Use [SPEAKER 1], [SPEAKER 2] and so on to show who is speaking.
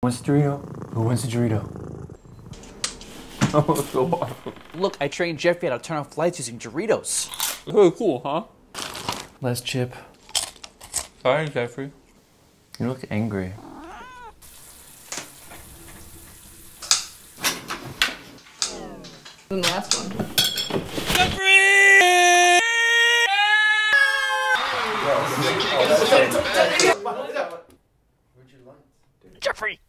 [SPEAKER 1] Wants a Dorito? Who wants a Dorito? Oh, so awesome.
[SPEAKER 2] Look, I trained Jeffrey how to turn off lights using Doritos.
[SPEAKER 3] Really cool, huh?
[SPEAKER 1] Less chip.
[SPEAKER 3] Sorry, Jeffrey.
[SPEAKER 1] You look angry.
[SPEAKER 4] And the last one.
[SPEAKER 2] Jeffrey!